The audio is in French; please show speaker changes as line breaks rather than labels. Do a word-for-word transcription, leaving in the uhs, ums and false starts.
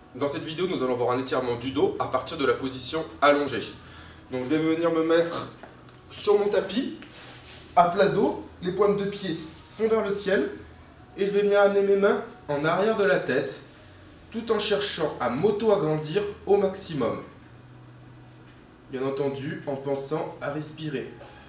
Dans cette vidéo, nous allons voir un étirement du dos à partir de la position allongée. Donc je vais venir me mettre sur mon tapis, à plat dos, les pointes de pied sont vers le ciel, et je vais venir amener mes mains en arrière de la tête, tout en cherchant à m'auto-agrandir au maximum. Bien entendu, en pensant à respirer.